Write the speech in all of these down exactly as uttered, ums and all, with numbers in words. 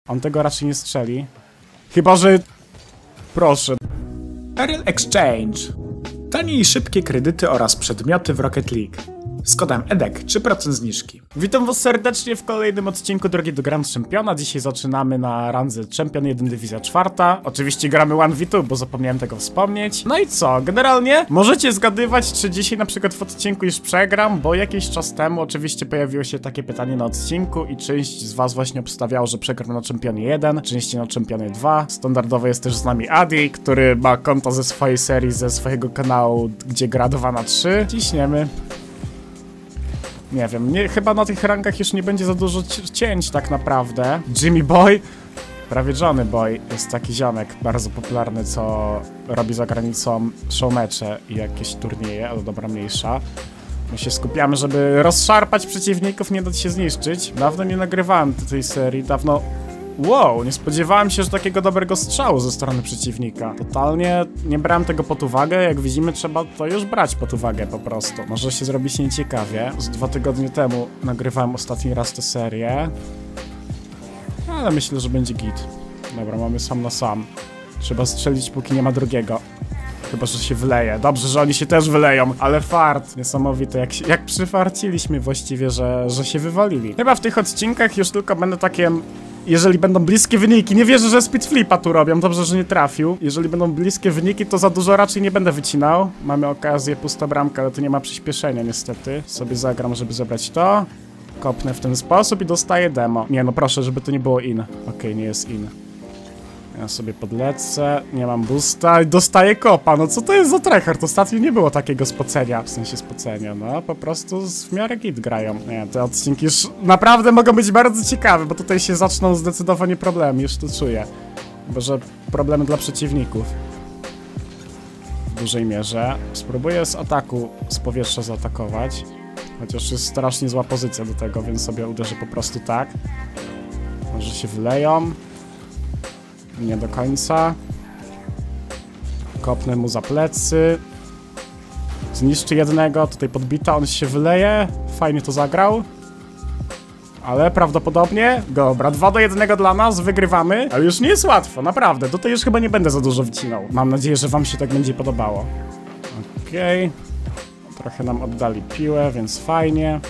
On tego raczej nie strzeli. Chyba, że... Proszę. Ariel Exchange. Tanie i szybkie kredyty oraz przedmioty w Rocket League. Z kodem E D E C trzy procent zniżki. Witam was serdecznie w kolejnym odcinku Drogi do Grand Championa. Dzisiaj zaczynamy na randze Champion jeden Dywizja czwarta. Oczywiście gramy jeden v dwa, bo zapomniałem tego wspomnieć. No i co? Generalnie możecie zgadywać, czy dzisiaj na przykład w odcinku już przegram, bo jakiś czas temu oczywiście pojawiło się takie pytanie na odcinku i część z was właśnie obstawiało, że przegram na Championie jeden, część na Championie dwa. Standardowo jest też z nami Adi, który ma konto ze swojej serii, ze swojego kanału, gdzie gra dwa na trzy. Ciśniemy. Nie wiem, nie, chyba na tych rankach już nie będzie za dużo cięć tak naprawdę. Jimmy Boy, prawie Johnny Boy, jest taki ziomek bardzo popularny, co robi za granicą showmecze i jakieś turnieje, ale dobra, mniejsza. My się skupiamy, żeby rozszarpać przeciwników, nie dać się zniszczyć. Dawno nie nagrywałem tej serii, dawno... Wow, nie spodziewałem się, że takiego dobrego strzału ze strony przeciwnika. Totalnie nie brałem tego pod uwagę, jak widzimy trzeba to już brać pod uwagę po prostu. Może się zrobić nieciekawie. Z dwa tygodnie temu nagrywałem ostatni raz tę serię. Ale myślę, że będzie git. Dobra, mamy sam na sam. Trzeba strzelić, póki nie ma drugiego. Chyba, że się wyleje. Dobrze, że oni się też wyleją, ale fart. Niesamowite, jak, się, jak przyfarciliśmy właściwie, że, że się wywalili. Chyba w tych odcinkach już tylko będę takie... Jeżeli będą bliskie wyniki, nie wierzę, że speed flipa tu robią, dobrze, że nie trafił. Jeżeli będą bliskie wyniki, to za dużo raczej nie będę wycinał. Mamy okazję, pusta bramka, ale tu nie ma przyspieszenia niestety. Sobie zagram, żeby zebrać to. Kopnę w ten sposób i dostaję demo. Nie, no proszę, żeby to nie było in. Okej, okay, nie jest in. Ja sobie podlecę, nie mam boosta i dostaję kopa. No co to jest za tryhard? Ostatnio nie było takiego spocenia, w sensie spocenia, no po prostu w miarę git grają. Nie, te odcinki już naprawdę mogą być bardzo ciekawe, bo tutaj się zaczną zdecydowanie problemy, już to czuję. Bo że problemy dla przeciwników. W dużej mierze. Spróbuję z ataku, z powietrza zaatakować. Chociaż jest strasznie zła pozycja do tego, więc sobie uderzę po prostu tak. Może się wyleją. Nie do końca. Kopnę mu za plecy. Zniszczy jednego, tutaj podbita, on się wyleje. Fajnie to zagrał. Ale prawdopodobnie... Dobra, dwa do jednego dla nas, wygrywamy. Ale już nie jest łatwo, naprawdę. Tutaj już chyba nie będę za dużo wycinał. Mam nadzieję, że wam się tak będzie podobało. Okej. Okay. Trochę nam oddali piłę, więc fajnie.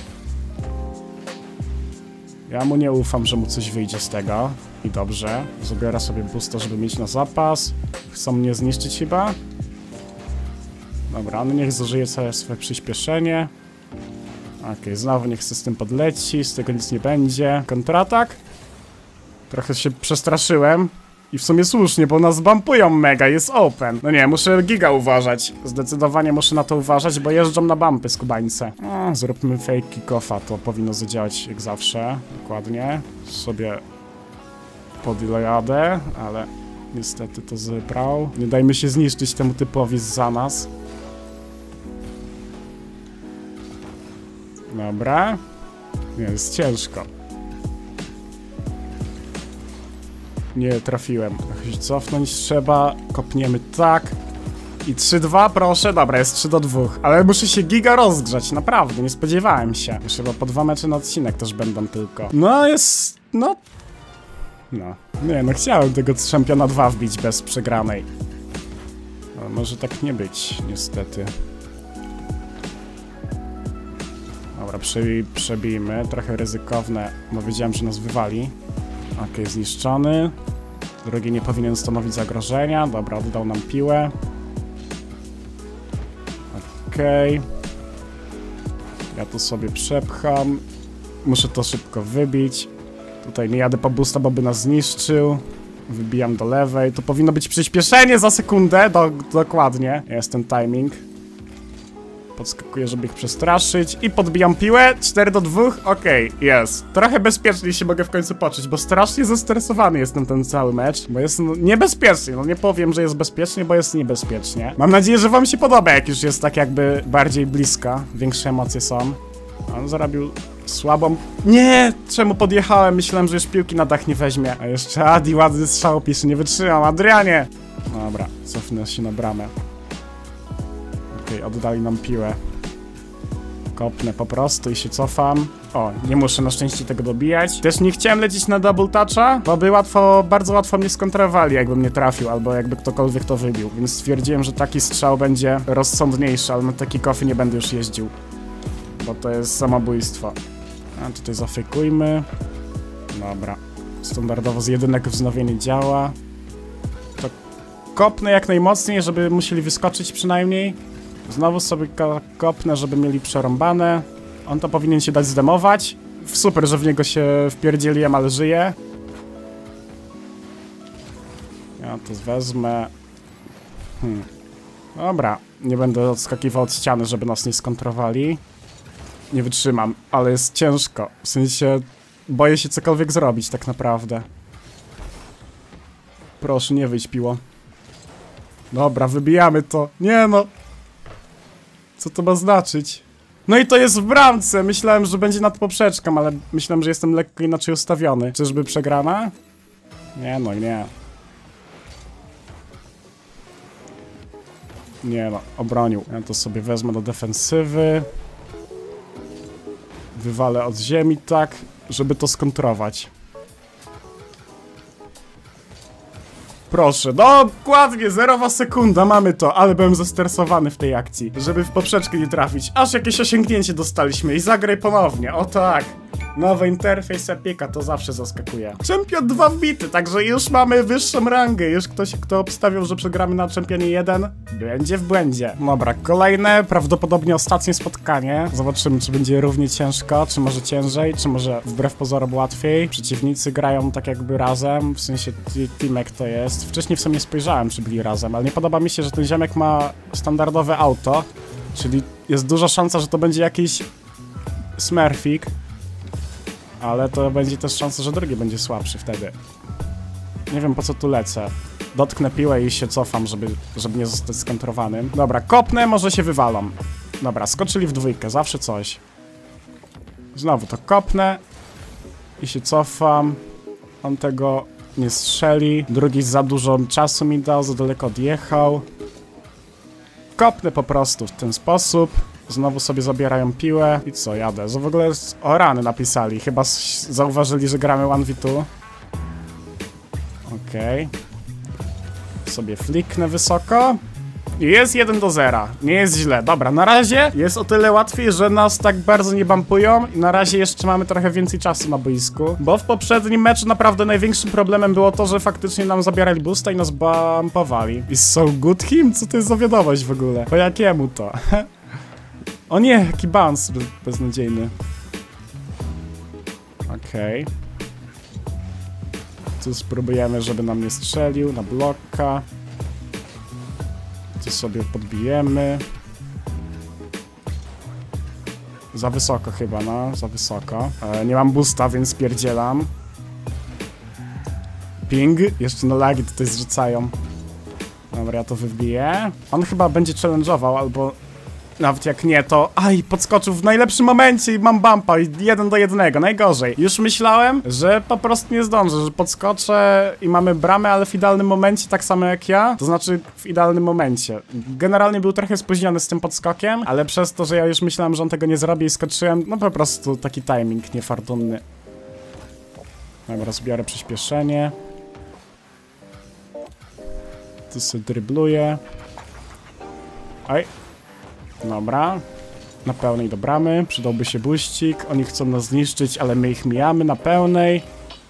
Ja mu nie ufam, że mu coś wyjdzie z tego. I dobrze. Zabiorę sobie boosta, żeby mieć na zapas. Chcą mnie zniszczyć chyba. Dobra, on niech zużyje całe swoje przyspieszenie. Okej, okay, znowu niech się z tym podleci. Z tego nic nie będzie. Kontratak. Trochę się przestraszyłem. I w sumie słusznie, bo nas bumpują mega, jest open. No nie, muszę giga uważać. Zdecydowanie muszę na to uważać, bo jeżdżą na bumpy skubańce. O, zróbmy fake kick-offa, to powinno zadziałać jak zawsze. Dokładnie. Sobie podjadę, ale niestety to zebrał. Nie dajmy się zniszczyć temu typowi za nas. Dobra. Nie, jest ciężko. Nie trafiłem. Cofnąć trzeba. Kopniemy tak. I trzy dwa, proszę. Dobra, jest trzy do dwóch. Ale muszę się giga rozgrzać, naprawdę. Nie spodziewałem się. Już chyba po dwa mecze na odcinek też będą tylko. No, jest... No... No. Nie, no chciałem tego Championa dwa wbić bez przegranej. Ale może tak nie być, niestety. Dobra, przebij, przebijmy. Trochę ryzykowne, bo wiedziałem, że nas wywali. Okej, okay, zniszczony. Drugi nie powinien stanowić zagrożenia. Dobra, oddał nam piłę. Okej. Okay. Ja tu sobie przepcham. Muszę to szybko wybić. Tutaj nie jadę po boosta, bo by nas zniszczył. Wybijam do lewej. To powinno być przyspieszenie za sekundę. Do, dokładnie. Jest ten timing. Podskakuję, żeby ich przestraszyć. I podbijam piłę. cztery do dwóch. Okej, okay, jest. Trochę bezpiecznie się mogę w końcu poczuć, bo strasznie zestresowany jestem ten cały mecz. Bo jest no, niebezpiecznie. No nie powiem, że jest bezpiecznie, bo jest niebezpiecznie. Mam nadzieję, że wam się podoba, jak już jest tak jakby bardziej blisko. Większe emocje są. On zarobił słabą... Nie! Czemu podjechałem? Myślałem, że już piłki na dach nie weźmie. A jeszcze Adi ładny strzał pisze. Nie wytrzymam. Adrianie! Dobra, cofnę się na bramę. Okej, okay, oddali nam piłę. Kopnę po prostu i się cofam. O, nie muszę na szczęście tego dobijać. Też nie chciałem lecieć na double toucha, bo by łatwo, bardzo łatwo mnie skontrowali, jakbym nie trafił, albo jakby ktokolwiek to wybił. Więc stwierdziłem, że taki strzał będzie rozsądniejszy, ale na taki kofy nie będę już jeździł. Bo to jest samobójstwo. A tutaj zafejkujmy. Dobra. Standardowo z jedynek wznowienie działa. To kopnę jak najmocniej, żeby musieli wyskoczyć przynajmniej. Znowu sobie kopnę, żeby mieli przerąbane. On to powinien się dać zdemować. Super, że w niego się wpierdzieliłem, ale żyje. Ja to wezmę. Hmm. Dobra, nie będę odskakiwał od ściany, żeby nas nie skontrowali. Nie wytrzymam, ale jest ciężko. W sensie, boję się cokolwiek zrobić tak naprawdę. Proszę, nie wyjdź, piło. Dobra, wybijamy to. Nie no. Co to ma znaczyć? No i to jest w bramce. Myślałem, że będzie nad poprzeczką, ale myślałem, że jestem lekko inaczej ustawiony. Czyżby przegrana? Nie no, nie. Nie no, obronił. Ja to sobie wezmę do defensywy. Wywalę od ziemi tak, żeby to skontrować. Proszę, dokładnie, zerowa sekunda, mamy to, ale byłem zestresowany w tej akcji, żeby w poprzeczkę nie trafić. Aż jakieś osiągnięcie dostaliśmy i zagraj ponownie, o tak. Nowy interfejs Epika, to zawsze zaskakuje. Champion dwa wbity, także już mamy wyższą rangę. Już ktoś, kto obstawiał, że przegramy na Championie jeden, będzie w błędzie. Dobra, kolejne, prawdopodobnie ostatnie spotkanie. Zobaczymy, czy będzie równie ciężko, czy może ciężej, czy może wbrew pozorom łatwiej. Przeciwnicy grają tak jakby razem, w sensie teamek to jest. Wcześniej w sumie spojrzałem, czy byli razem, ale nie podoba mi się, że ten ziomek ma standardowe auto, czyli jest duża szansa, że to będzie jakiś smurfik. Ale to będzie też szansa, że drugi będzie słabszy wtedy. Nie wiem, po co tu lecę. Dotknę piłę i się cofam, żeby, żeby nie zostać skontrowanym. Dobra, kopnę, może się wywalą. Dobra, skoczyli w dwójkę, zawsze coś. Znowu to kopnę i się cofam. On tego nie strzeli. Drugi za dużo czasu mi dał, za daleko odjechał. Kopnę po prostu w ten sposób. Znowu sobie zabierają piłę. I co, jadę. W ogóle o rany napisali. Chyba zauważyli, że gramy jeden na dwa. Okej. Okay. Sobie fliknę wysoko. I jest jeden do zera. Nie jest źle. Dobra, na razie jest o tyle łatwiej, że nas tak bardzo nie bumpują. I na razie jeszcze mamy trochę więcej czasu na boisku. Bo w poprzednim meczu naprawdę największym problemem było to, że faktycznie nam zabierali boosta i nas bumpowali. Is so good him? Co to jest za wiadomość w ogóle? Po jakiemu to? O nie, jaki bounce beznadziejny. Okej. Okay. Tu spróbujemy, żeby nam nie strzelił na bloka. Tu sobie podbijemy. Za wysoko chyba, no, za wysoko. E, nie mam boosta, więc pierdzielam. Ping. Jeszcze na lagi tutaj zrzucają. Dobra, ja to wybiję. On chyba będzie challenge'ował, albo... Nawet jak nie, to... Aj, podskoczył w najlepszym momencie i mam bumpa. Jeden do jednego, najgorzej. Już myślałem, że po prostu nie zdążę, że podskoczę i mamy bramę, ale w idealnym momencie, tak samo jak ja. To znaczy w idealnym momencie. Generalnie był trochę spóźniony z tym podskokiem, ale przez to, że ja już myślałem, że on tego nie zrobi i skoczyłem, no po prostu taki timing niefortunny. Dobra, zbiorę przyspieszenie. Tu sobie drybluję. Oj. Dobra. Na pełnej do bramy. Przydałby się buścik. Oni chcą nas zniszczyć, ale my ich mijamy na pełnej.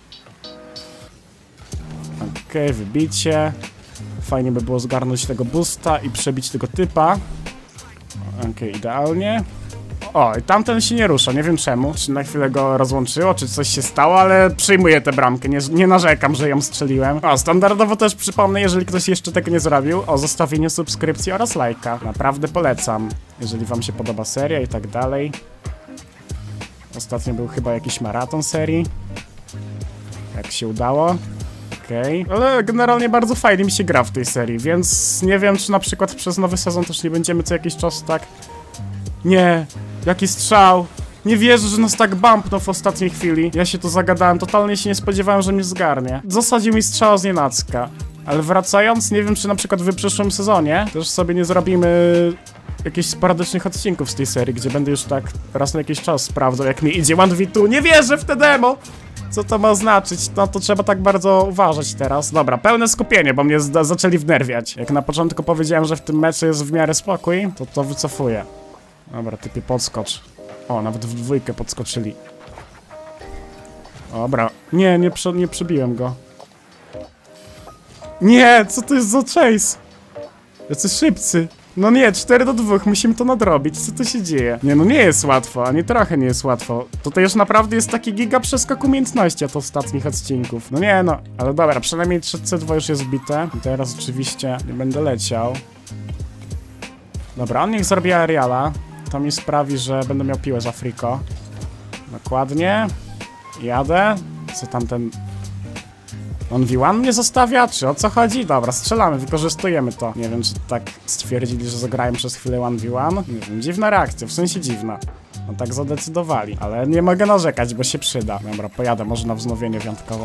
Okej, okay, wybicie. Fajnie by było zgarnąć tego boosta i przebić tego typa. Okej, okay, idealnie. O, i tamten się nie rusza, nie wiem czemu. Czy na chwilę go rozłączyło, czy coś się stało, ale przyjmuję tę bramkę, nie, nie narzekam, że ją strzeliłem. O, standardowo też przypomnę, jeżeli ktoś jeszcze tego nie zrobił, o zostawieniu subskrypcji oraz lajka. Naprawdę polecam, jeżeli wam się podoba seria i tak dalej. Ostatnio był chyba jakiś maraton serii. Jak się udało. Okej, okay. Ale generalnie bardzo fajnie mi się gra w tej serii, więc nie wiem, czy na przykład przez nowy sezon też nie będziemy co jakiś czas tak... Nie, jaki strzał. Nie wierzę, że nas tak bumpnął w ostatniej chwili. Ja się tu zagadałem, totalnie się nie spodziewałem, że mnie zgarnie. Zasadził mi strzał z nienacka. Ale wracając, nie wiem, czy na przykład w przyszłym sezonie też sobie nie zrobimy jakichś sporadycznych odcinków z tej serii, gdzie będę już tak raz na jakiś czas sprawdzał, jak mi idzie jeden v dwa. Nie wierzę w te demo! Co to ma znaczyć? No to trzeba tak bardzo uważać teraz. Dobra, pełne skupienie, bo mnie zaczęli wnerwiać. Jak na początku powiedziałem, że w tym meczu jest w miarę spokój, to to wycofuję. Dobra, typie podskocz. O, nawet w dwójkę podskoczyli. Dobra. Nie, nie, prze, nie przebiłem go. Nie, co to jest za chase? Jacy szybcy. No nie, cztery do dwóch, musimy to nadrobić. Co tu się dzieje? Nie, no nie jest łatwo, ani trochę nie jest łatwo. Tutaj już naprawdę jest taki giga przeskok umiejętności od ostatnich odcinków. No nie no, ale dobra, przynajmniej trzy C dwa już jest wbite. I teraz oczywiście nie będę leciał. Dobra, on niech zrobi aeriala. To mi sprawi, że będę miał piłę z Afriko. Dokładnie. Jadę. Co tamten... on v jeden mnie zostawia? Czy o co chodzi? Dobra, strzelamy, wykorzystujemy to. Nie wiem, czy tak stwierdzili, że zagrałem przez chwilę jeden v jeden. Nie wiem, dziwna reakcja, w sensie dziwna. No tak zadecydowali, ale nie mogę narzekać, bo się przyda. Dobra, pojadę może na wznowienie wyjątkowo.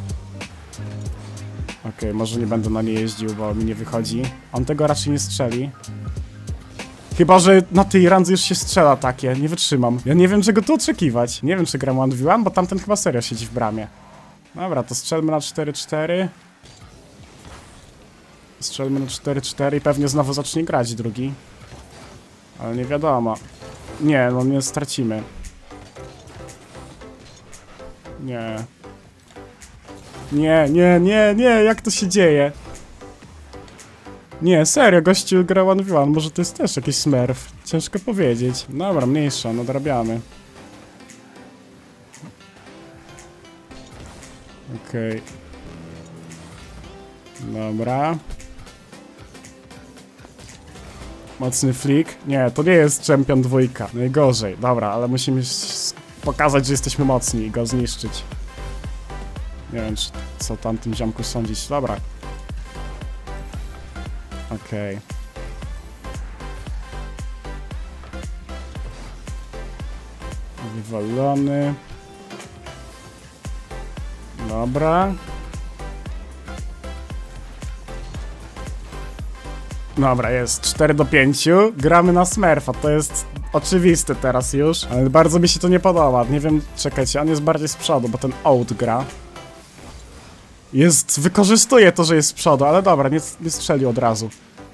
Okej, okay, może nie będę na nie jeździł, bo mi nie wychodzi. On tego raczej nie strzeli. Chyba że na tej randze już się strzela takie, nie wytrzymam. Ja nie wiem, czego tu oczekiwać. Nie wiem, czy gram jeden v jeden, bo tamten chyba serio siedzi w bramie. Dobra, to strzelmy na cztery cztery. Strzelmy na cztery cztery i pewnie znowu zacznie grać drugi. Ale nie wiadomo. Nie, no nie stracimy. Nie. Nie, nie, nie, nie, jak to się dzieje? Nie, serio, gościu gra jeden v jeden, może to jest też jakiś smurf. Ciężko powiedzieć. Dobra, mniejsza, nadrabiamy. Okej. Okay. Dobra. Mocny flick. Nie, to nie jest Champion dwójka. Najgorzej. Dobra, ale musimy pokazać, że jesteśmy mocni i go zniszczyć. Nie wiem, czy, co tam tym ziomku sądzić. Dobra. Okej. Okay. Wywalony. Dobra. Dobra, jest cztery do pięciu. Gramy na smurfa, to jest oczywiste teraz już. Ale bardzo mi się to nie podoba. Nie wiem, czekajcie, on jest bardziej z przodu, bo ten out gra. Jest, wykorzystuje to, że jest z przodu, ale dobra, nie, nie strzelił od razu.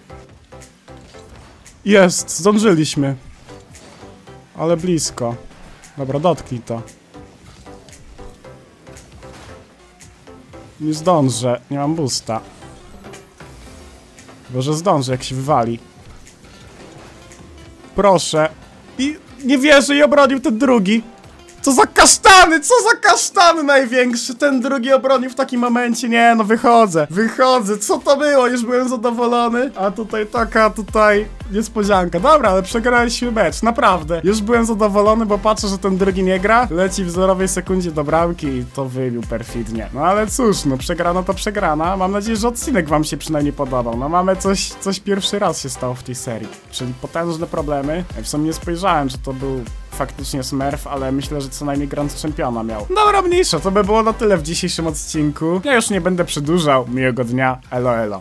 Jest, zdążyliśmy. Ale blisko. Dobra, dotknij to. Nie zdążę, nie mam boosta. Może zdążę, jak się wywali. Proszę. I nie wierzę, i obronił ten drugi. Co za kasztany, co za kasztany największy. Ten drugi obronił w takim momencie. Nie, no wychodzę, wychodzę. Co to było? Już byłem zadowolony. A tutaj taka, tutaj niespodzianka. Dobra, ale przegraliśmy mecz, naprawdę. Już byłem zadowolony, bo patrzę, że ten drugi nie gra. Leci w zerowej sekundzie do bramki i to wybił perfidnie. No ale cóż, no przegrana to przegrana. Mam nadzieję, że odcinek wam się przynajmniej podobał. No mamy coś, coś pierwszy raz się stało w tej serii. Czyli potężne problemy. Ja w sumie nie spojrzałem, że to był faktycznie smurf, ale myślę, że co najmniej Grand Championa miał. Dobra, mniejsza, to by było na tyle w dzisiejszym odcinku. Ja już nie będę przedłużał. Miłego dnia, elo elo.